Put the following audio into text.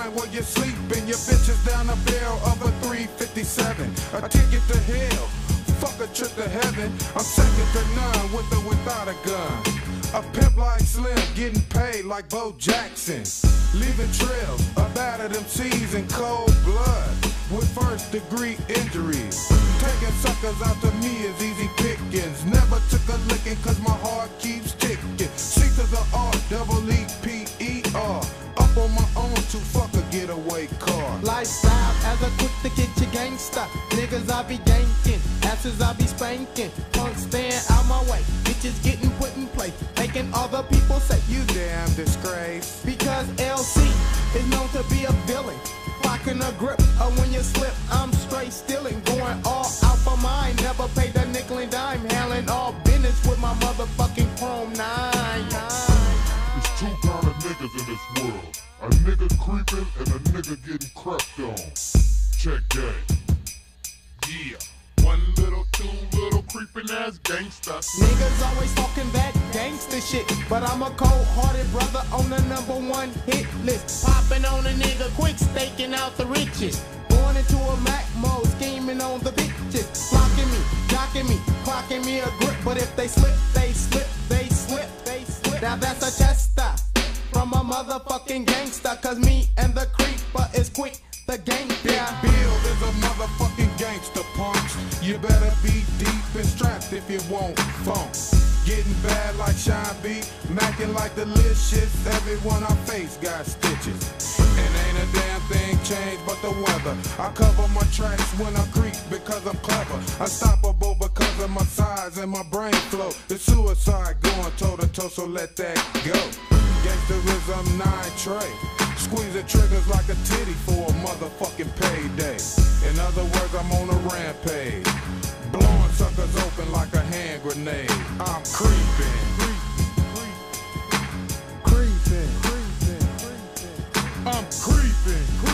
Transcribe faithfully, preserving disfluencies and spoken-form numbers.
night while you're sleeping. Your bitch is down the barrel of a three fifty-seven. A ticket to hell, fuck a trip to heaven. I'm second to none with or without a gun. A pimp like Slim, getting paid like Bo Jackson. Leaving trails of battered M Cs in cold blood with first degree injuries. Taking suckers out to me is easy pickings. Never took a licking cause my heart keeps ticking. C to the R, double E P E R. Up on my own to fuck a getaway car. Lifestyle as a quick to get your gangsta. Niggas I be yanking, asses I be spanking. Punks staying out my way, bitches getting put in place. Making other people say, you damn disgrace. Because L C is known to be a villain. Locking a grip, or when you slip, I'm straight stealing. Going all out for mine, never paid a nickel and dime. Handling all business with my motherfucking chrome nine. There's two kind of niggas in this world. A nigga creeping and a nigga getting crept on. Check that. Yeah. One little, two little creeping ass gangsta. Niggas always talking that gangsta shit, but I'm a cold-hearted brother on the number one hit list. Popping on a nigga quick, staking out the riches. Going into a Mac mode, scheming on the bitches. Blocking me, knocking me, clocking me a grip. But if they slip, they slip, they slip, they slip. Now that's a tester from a motherfucking gangsta. Cause me and the creeper is quick, the gang. Yeah. Bill is a motherfucking gangster, punks. You better be deep and strapped if you want funk. Getting bad like Sean B, macking like delicious. Everyone I face got stitches. And ain't a damn thing changed but the weather. I cover my tracks when I creep because I'm clever. Unstoppable because of my size and my brain flow. It's suicide going toe to toe, so let that go. Gangsterism nine tray. Squeezing triggers like a titty for a motherfucking payday. In other words, I'm on a rampage. Blowing suckers open like a hand grenade. I'm creeping. Creeping. Creeping. Creeping. I'm creeping.